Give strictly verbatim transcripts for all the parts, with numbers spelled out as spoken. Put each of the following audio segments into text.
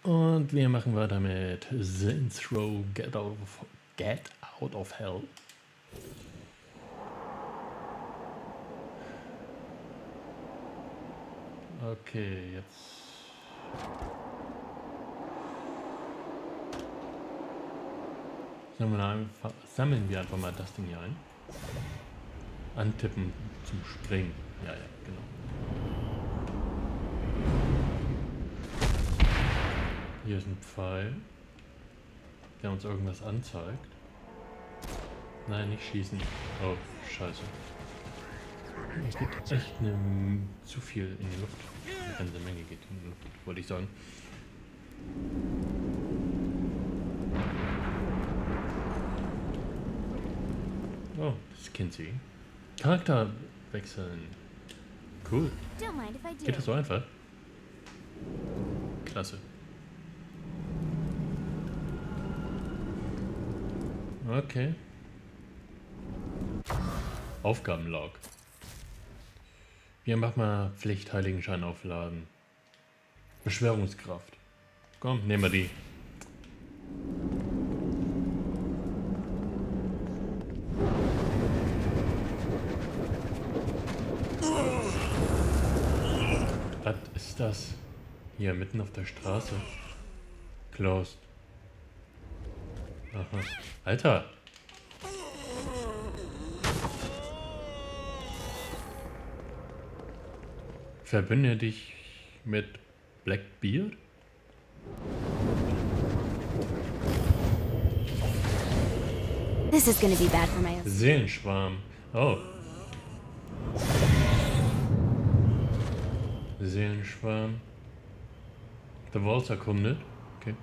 Und wir machen weiter mit Saints Row Get Out of, Get Out of Hell. Okay, jetzt... Sammeln wir, einfach, sammeln wir einfach mal das Ding hier ein. Antippen zum Springen. Ja, ja, genau. Hier ist ein Pfeil, der uns irgendwas anzeigt. Nein, nicht schießen. Oh, scheiße. Es geht echt eine, zu viel in die Luft. Eine ganze Menge geht in die Luft, wollte ich sagen. Oh, das ist Kinsey. Charakter wechseln. Cool. Geht das so einfach? Klasse. Okay. Aufgabenlog. Wir machen mal Pflichtheiligenschein aufladen. Beschwörungskraft. Komm, nehmen wir die. Was ist das? Hier mitten auf der Straße. Closed. Aha. Alter! Verbinde dich mit Blackbeard? This is gonna be bad for my... Seelenschwarm. Oh. Seelenschwarm. The Walls erkundet. Okay.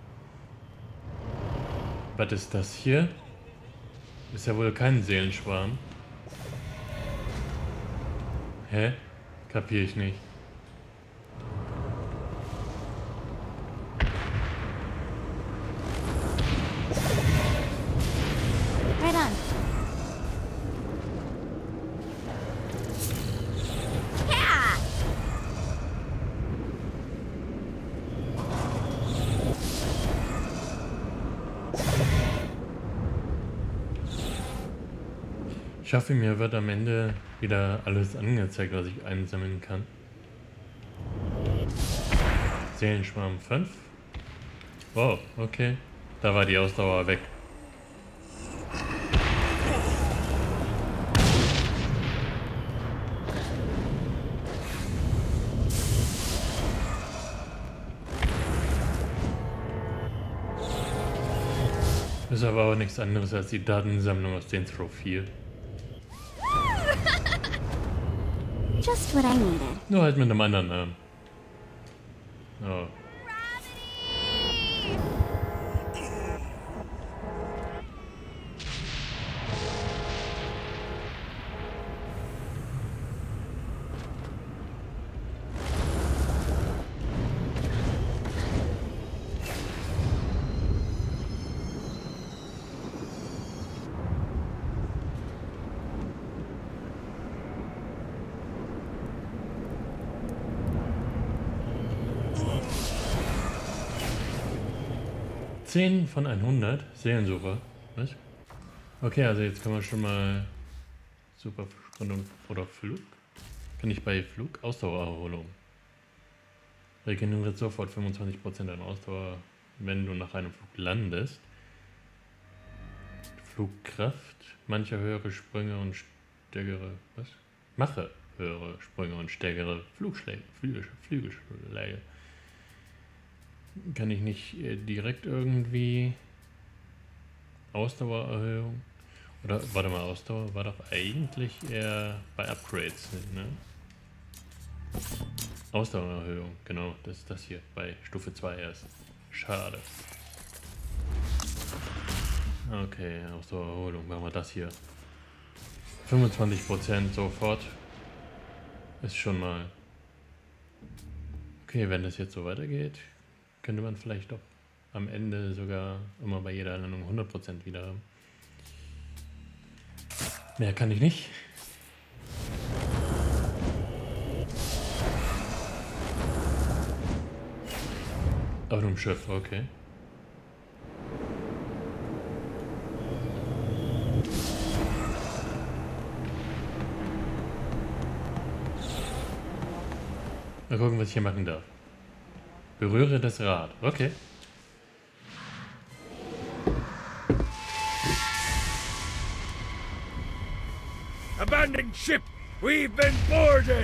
Was ist das hier? Ist ja wohl kein Seelenschwarm. Hä? Kapier ich nicht. Right on. Yeah! Ich hoffe, mir wird am Ende wieder alles angezeigt, was ich einsammeln kann. Seelenschwarm fünf. Wow, okay. Da war die Ausdauer weg. Ist aber auch nichts anderes als die Datensammlung aus Saints Row vier. Just what I needed. Nur halt mit einem anderen Namen. Oh. zehn von hundert. Seelensucher. Was? Okay, also jetzt kann man schon mal super Sprint oder Flug. Kann ich bei Flug Ausdauererholung. Regeneriert sofort fünfundzwanzig Prozent an Ausdauer, wenn du nach einem Flug landest. Flugkraft. Manche höhere Sprünge und stärkere. Was? Mache höhere Sprünge und stärkere Flugschläge. Flügel, Flügelschläge. Kann ich nicht äh, direkt irgendwie Ausdauererhöhung? Oder, warte mal, Ausdauer war doch eigentlich eher bei Upgrades, ne? Ausdauererhöhung, genau, das ist das hier, bei Stufe zwei erst. Schade. Okay, Ausdauererholung, machen wir das hier. fünfundzwanzig Prozent sofort. Ist schon mal... Okay, wenn das jetzt so weitergeht, könnte man vielleicht doch am Ende sogar immer bei jeder Landung hundert Prozent wieder haben. Mehr kann ich nicht. Auf einem Schiff, okay. Mal gucken, was ich hier machen darf. Berühre das Rad. Okay. Abandoned ship! We've been boarded!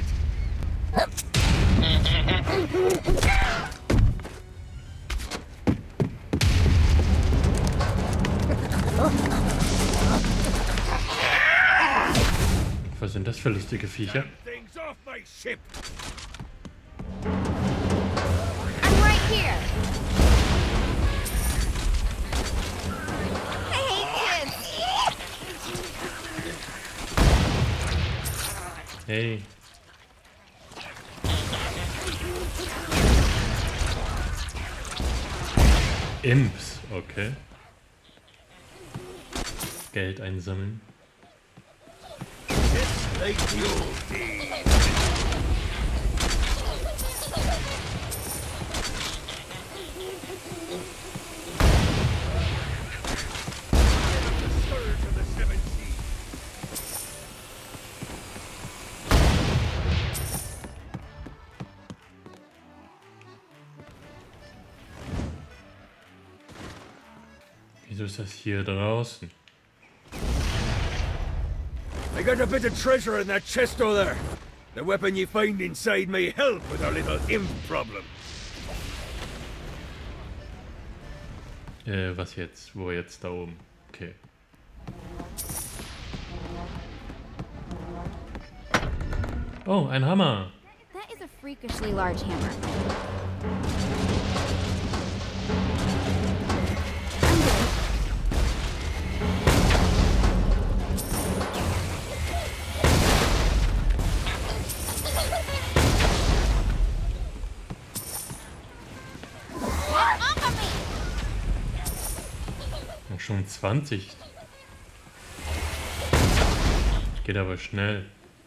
Was sind das für lustige Viecher? Things off my ship! I'm right here. I hate kids. Hey. Imps, okay. Geld einsammeln. It's like the old days. The scourge of the seven seas. Wieso ist das hier draußen? I got a bit of treasure in that chest over there. The weapon you find inside may help with our little imp problem. Äh, was jetzt? Wo jetzt? Da oben. Okay. Oh, ein Hammer. That is a freakishly large hammer. Noch schon zwanzig. Geht aber schnell.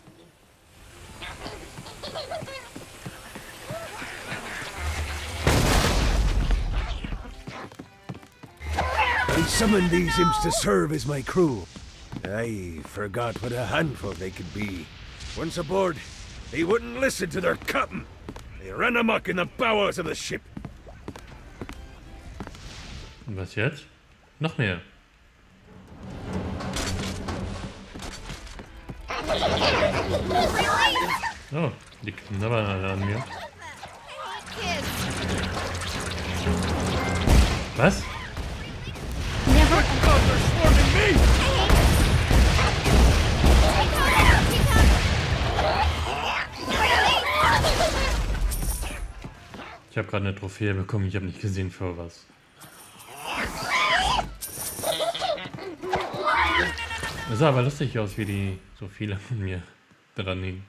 I summoned these imps to serve as my crew. I forgot what a handful they could be. Once aboard, they wouldn't listen to their captain. They ran amok in the bowels of the ship. Und was jetzt? Noch mehr. Oh, die knabbern alle an mir. Was? Never. God, they're swarming me! Ich habe gerade eine Trophäe bekommen, ich habe nicht gesehen für was. Das sah aber lustig aus, wie die so viele von mir dran hingen.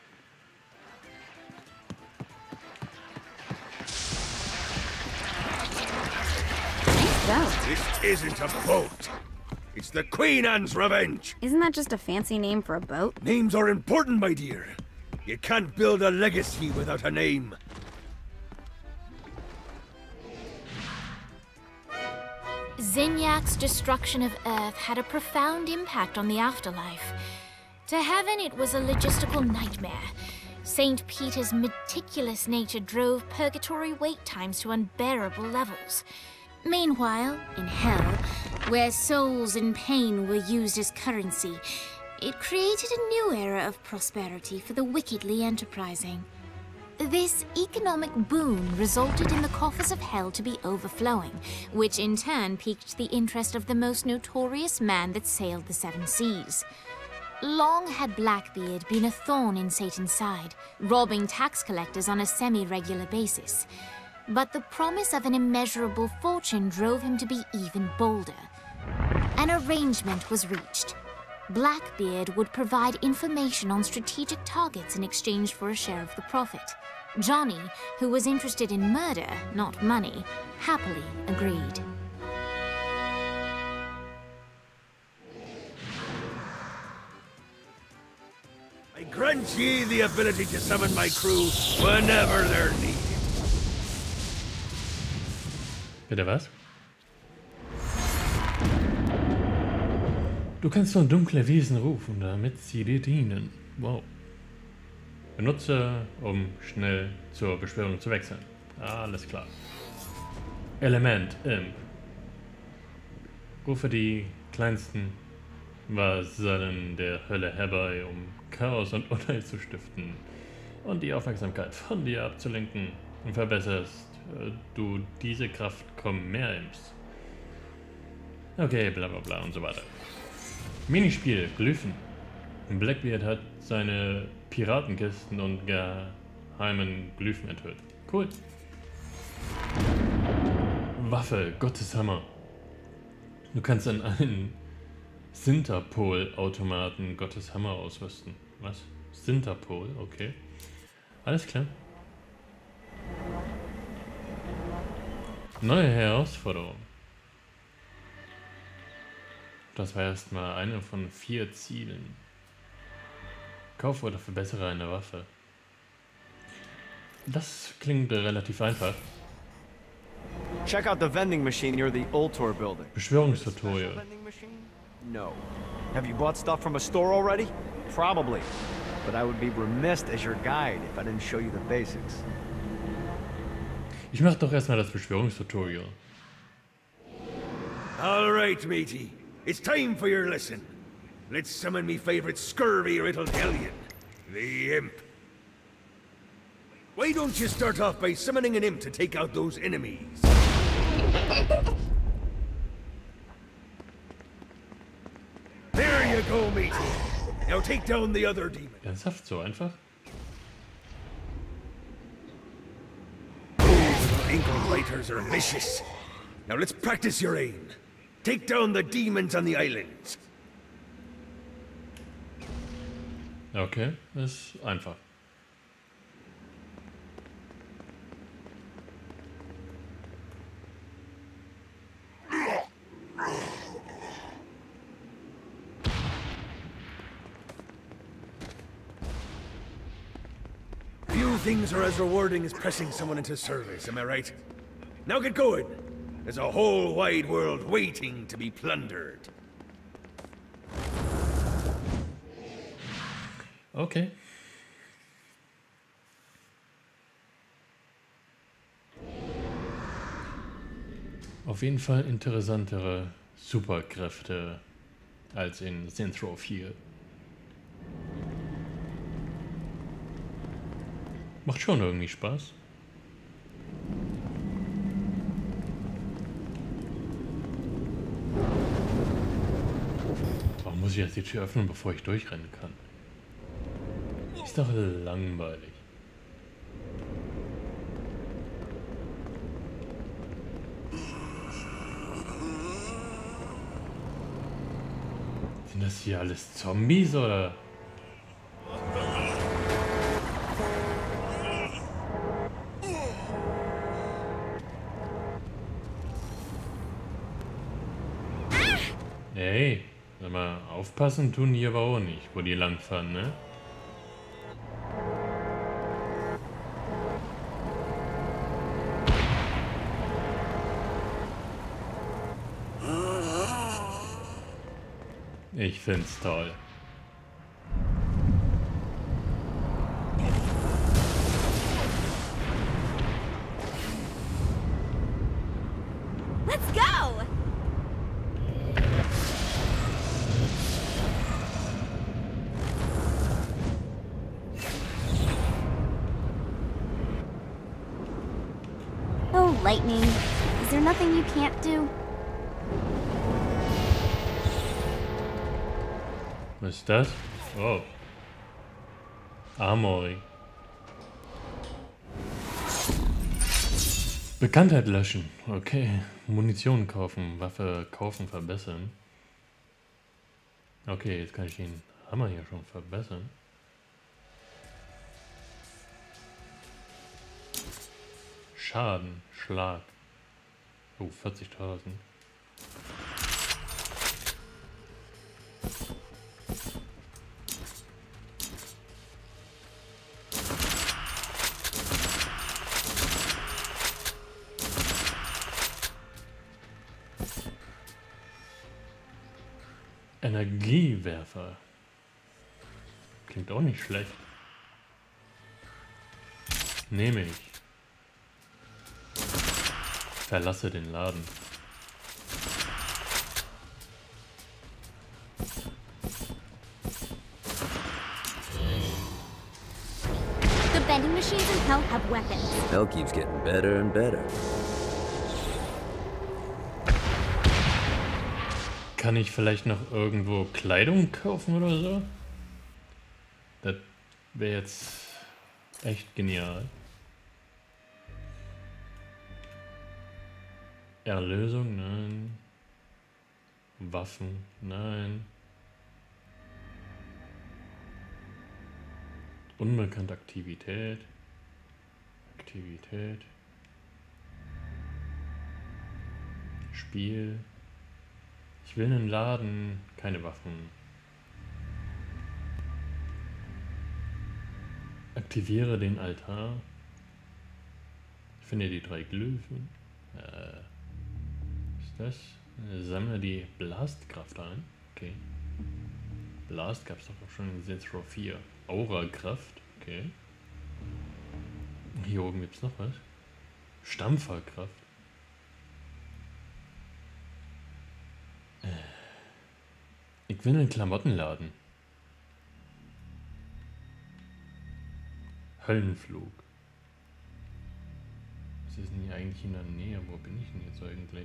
This isn't a boat. It's the Queen Anne's Revenge. Isn't that just a fancy name for a boat? Names are important, my dear. You can't build a legacy without a name. Zinyak's destruction of Earth had a profound impact on the afterlife. To heaven, it was a logistical nightmare. Saint Peter's meticulous nature drove purgatory wait times to unbearable levels. Meanwhile, in hell, where souls in pain were used as currency, it created a new era of prosperity for the wickedly enterprising. This economic boon resulted in the coffers of hell to be overflowing, which in turn piqued the interest of the most notorious man that sailed the seven seas. Long had Blackbeard been a thorn in Satan's side, robbing tax collectors on a semi-regular basis. But the promise of an immeasurable fortune drove him to be even bolder. An arrangement was reached. Blackbeard would provide information on strategic targets in exchange for a share of the profit. Johnny, who was interested in murder, not money, happily agreed. I grant ye the ability to summon my crew whenever they're needed. Bitte was? Du kannst nur dunkle Wesen rufen, damit sie dir dienen. Wow. Benutze, um schnell zur Beschwörung zu wechseln. Alles klar. Element, Imp. Rufe die kleinsten Vasallen der Hölle herbei, um Chaos und Unheil zu stiften und die Aufmerksamkeit von dir abzulenken. Und verbesserst äh, du diese Kraft, kommen mehr Imps. Okay, bla bla bla und so weiter. Minispiel, Glyphen. Blackbeard hat seine Piratenkisten und geheimen Glyphen enthüllt. Cool. Waffe, Gotteshammer. Du kannst an einen Sinterpol-Automaten Gotteshammer ausrüsten. Was? Sinterpol, okay. Alles klar. Neue Herausforderung. Das war erstmal eine von vier Zielen. Kaufe oder verbessere eine Waffe. Das klingt relativ einfach. Check out the vending machine near the Ultor building. Beschwörungstutorial. Vending machine? No. Have you bought stuff from a store already? Probably. But I would be remiss as your guide if I didn't show you the basics. Ich mach doch erstmal das Beschwörungstutorial. All right, matey. It's time for your lesson. Let's summon me favorite scurvy-riddled hellion, the Imp. Why don't you start off by summoning an imp to take out those enemies? There you go, matey. Now take down the other demon. Ernsthaft, so einfach? Those little ankle biters are vicious. Now let's practice your aim. Take down the demons on the islands. Okay, ist einfach. Few things are as rewarding as pressing someone into service, am I right? Now get going. There's a whole wide world waiting to be plundered. Okay. Auf jeden Fall interessantere Superkräfte als in Synthro vier. Macht schon irgendwie Spaß. Warum muss ich jetzt die Tür öffnen, bevor ich durchrennen kann? Ist doch langweilig. Sind das hier alles Zombies oder? Ey, sag mal, aufpassen tun die aber auch nicht, wo die langfahren, ne? Ich find's toll. Let's go! Oh, Lightning. Is there nothing you can't do? Was ist das? Oh. Armory. Bekanntheit löschen. Okay. Munition kaufen. Waffe kaufen, verbessern. Okay, jetzt kann ich den Hammer hier schon verbessern. Schaden. Schlag. Oh, vierzigtausend. Energiewerfer. Klingt auch nicht schlecht. Nehme ich. Verlasse den Laden. The vending machines in hell have weapons. Hell keeps getting better and better. Kann ich vielleicht noch irgendwo Kleidung kaufen oder so? Das wäre jetzt echt genial. Erlösung, nein. Waffen, nein. Unbekannte Aktivität. Aktivität. Spiel. Ich will einen Laden, keine Waffen. Aktiviere den Altar. Ich finde die drei Glyphen. Äh, ist das? Sammle die Blastkraft ein. Okay. Blast gab es doch auch schon in Saints Row vier. Aura-Kraft. Okay. Hier oben gibt es noch was. Stampferkraft. Ich will einen Klamottenladen. Höllenflug. Was ist denn hier eigentlich in der Nähe? Wo bin ich denn jetzt eigentlich?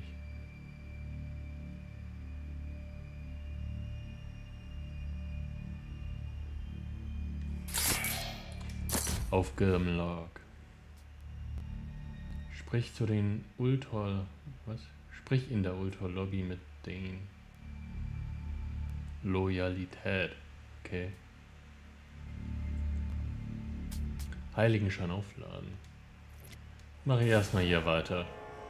Auf Grimlock. Sprich zu den Ultor... Was? Sprich in der Ultor-Lobby mit den... Loyalität. Okay. Heiligenschein aufladen. Mache ich erstmal hier weiter.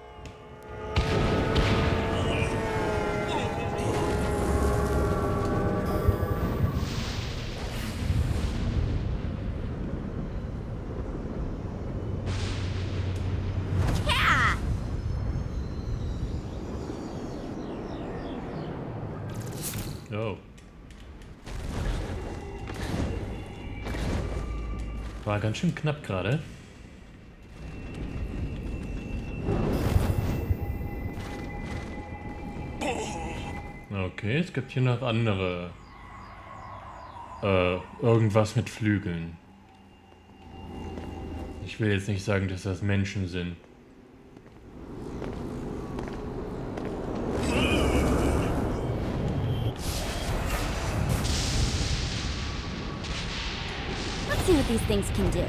Oh. War ganz schön knapp gerade. Okay, es gibt hier noch andere. Äh, irgendwas mit Flügeln. Ich will jetzt nicht sagen, dass das Menschen sind. Let's see what these things can do.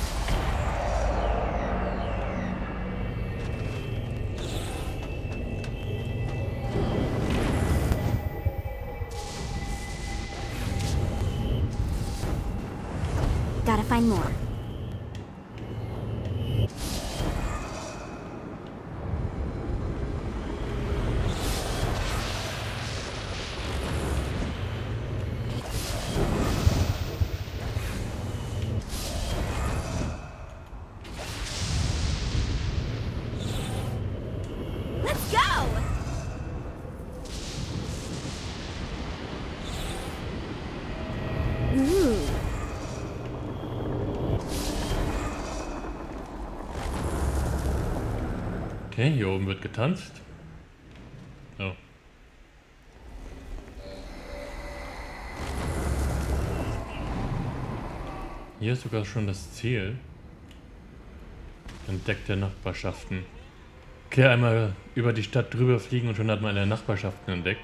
Gotta find more. Let's go! Ooh. Okay, hier oben wird getanzt. Oh. Hier ist sogar schon das Ziel. Entdeckte Nachbarschaften. Okay, einmal über die Stadt drüber fliegen und schon hat man eine Nachbarschaften entdeckt.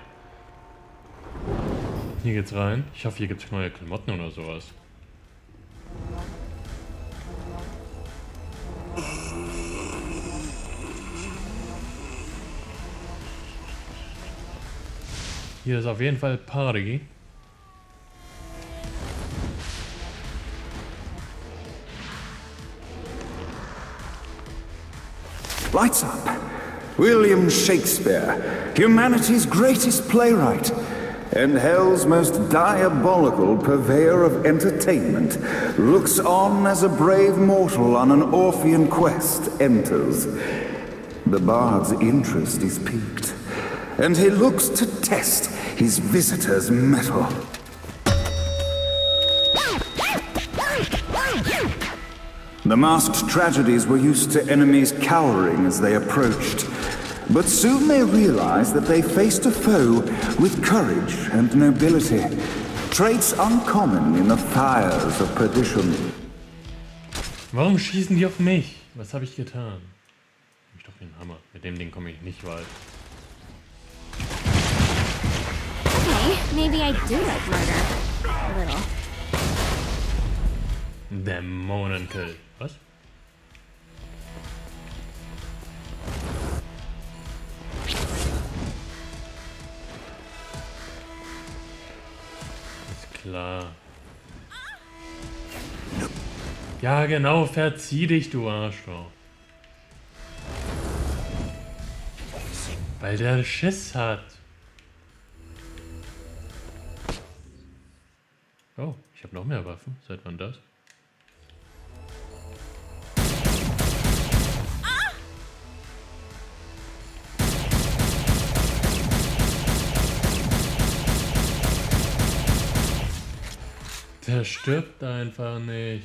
Hier geht's rein. Ich hoffe, hier gibt's neue Klamotten oder sowas. Hier ist auf jeden Fall Party. Lights up. William Shakespeare, humanity's greatest playwright, and hell's most diabolical purveyor of entertainment, looks on as a brave mortal on an Orphean quest enters. The bard's interest is piqued, and he looks to test his visitor's mettle. The masked tragedies were used to enemies cowering as they approached. But soon they realized that they faced a foe with courage and nobility. Traits uncommon in the fires of perdition. Warum schießen die auf mich? Was habe ich getan? Ich doch den Hammer. Mit dem Ding komme ich nicht weit. Okay, maybe I do like murder. A little. Dämonenkill. Was? Ist klar. Ja, genau, verzieh dich, du Arschloch. Weil der Schiss hat. Oh, ich habe noch mehr Waffen. Seit wann das? Der stirbt einfach nicht.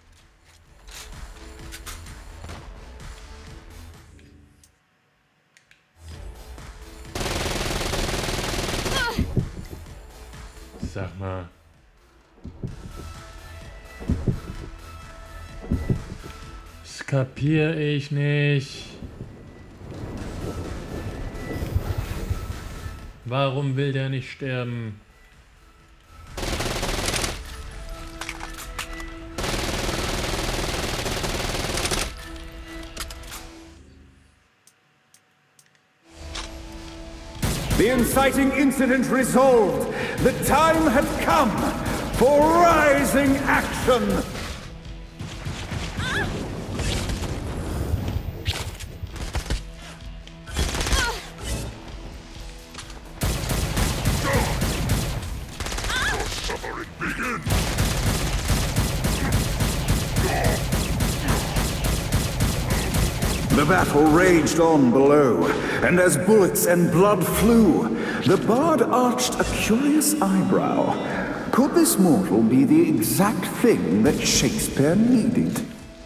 Sag mal. Das kapier ich nicht. Warum will der nicht sterben? The inciting incident resolved. The time had come for rising action. The battle raged on below, and as bullets and blood flew, the bard arched a curious eyebrow. Could this mortal be the exact thing that Shakespeare needed?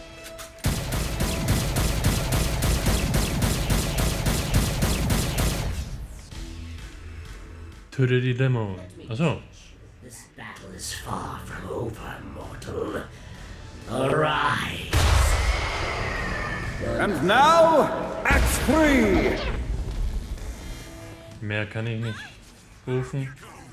Töte die Dämonen. Achso. This battle is far from over, mortal. Arise! And now, Act three! Mehr kann ich nicht rufen.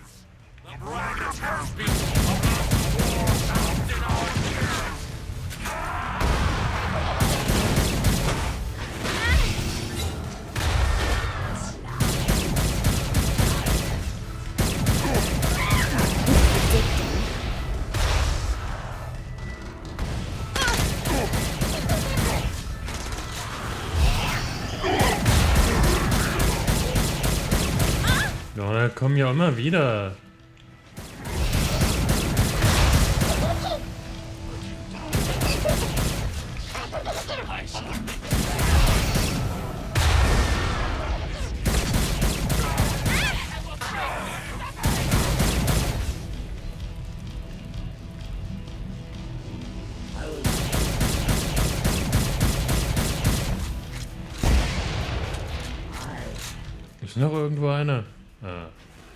Ja, da kommen ja immer wieder. Ist noch irgendwo einer? Ah.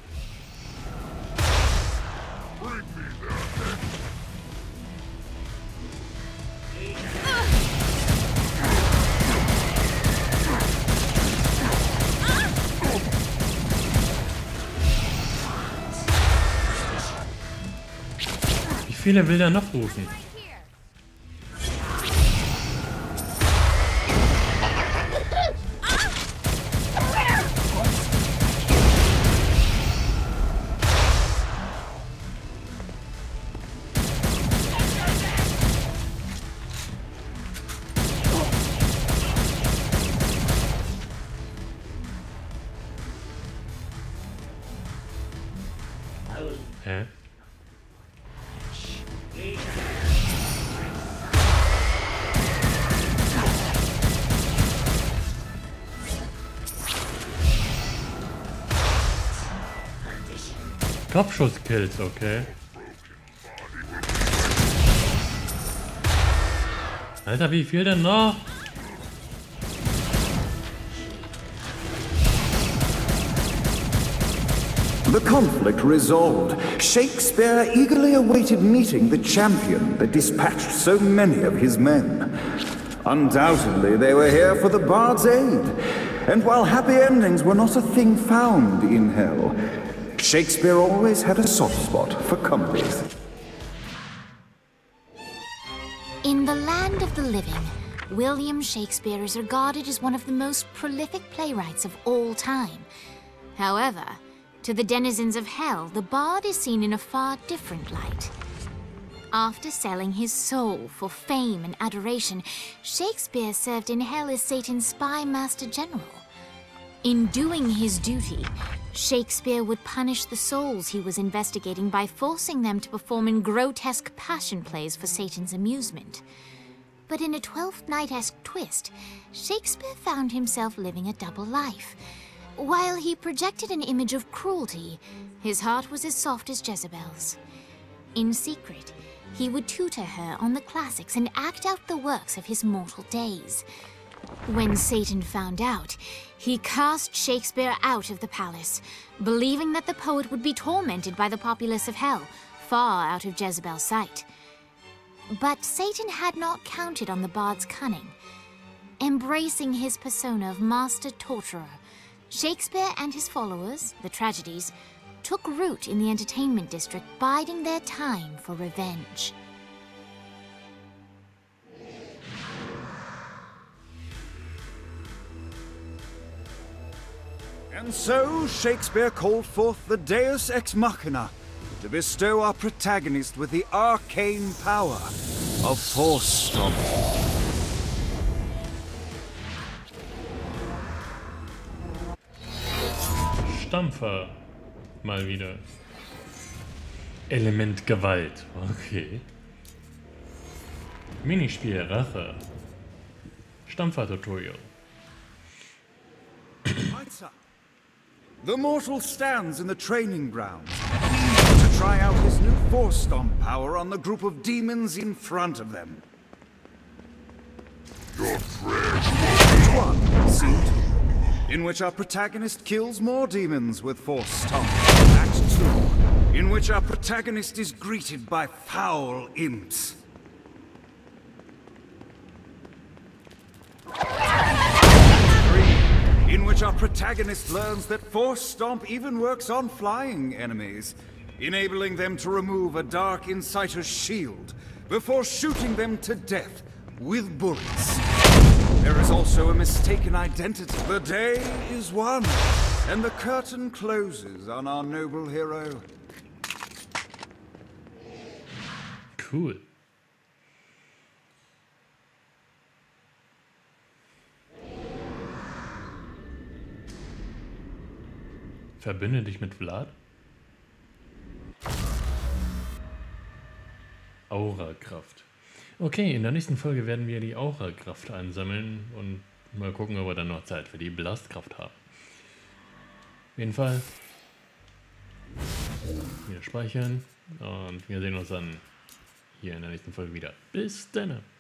Wie viele will der noch rufen? Hä? Kopfschusskills, okay. Alter, wie viel denn noch? The conflict resolved, Shakespeare eagerly awaited meeting the champion that dispatched so many of his men. Undoubtedly, they were here for the bard's aid, and while happy endings were not a thing found in hell, Shakespeare always had a soft spot for comedies. In the land of the living, William Shakespeare is regarded as one of the most prolific playwrights of all time. However, to the denizens of hell, the bard is seen in a far different light. After selling his soul for fame and adoration, Shakespeare served in hell as Satan's spy master general. In doing his duty, Shakespeare would punish the souls he was investigating by forcing them to perform in grotesque passion plays for Satan's amusement. But in a Twelfth Night-esque twist, Shakespeare found himself living a double life. While he projected an image of cruelty, his heart was as soft as Jezebel's. In secret, he would tutor her on the classics and act out the works of his mortal days. When Satan found out, he cast Shakespeare out of the palace, believing that the poet would be tormented by the populace of hell, far out of Jezebel's sight. But Satan had not counted on the bard's cunning. Embracing his persona of master torturer, Shakespeare and his followers, the tragedies, took root in the entertainment district, biding their time for revenge. And so Shakespeare called forth the Deus Ex Machina to bestow our protagonist with the arcane power of Force Stomp. Stampfer. Mal wieder. Element Gewalt. Okay. Minispiel Rache. Stampfer-Tutorial. The mortal stands in the training grounds to try out his new Force Stomp power on the group of demons in front of them. Act one, Scene two, in which our protagonist kills more demons with Force Stomp. Act two, in which our protagonist is greeted by foul imps. In which our protagonist learns that Force Stomp even works on flying enemies, enabling them to remove a Dark Inciter's shield before shooting them to death with bullets. There is also a mistaken identity. The day is won, and the curtain closes on our noble hero. Cool. Verbinde dich mit Vlad. Aura-Kraft. Okay, in der nächsten Folge werden wir die Aura-Kraft einsammeln und mal gucken, ob wir dann noch Zeit für die Blastkraft haben. Auf jeden Fall. Wieder speichern und wir sehen uns dann hier in der nächsten Folge wieder. Bis dann.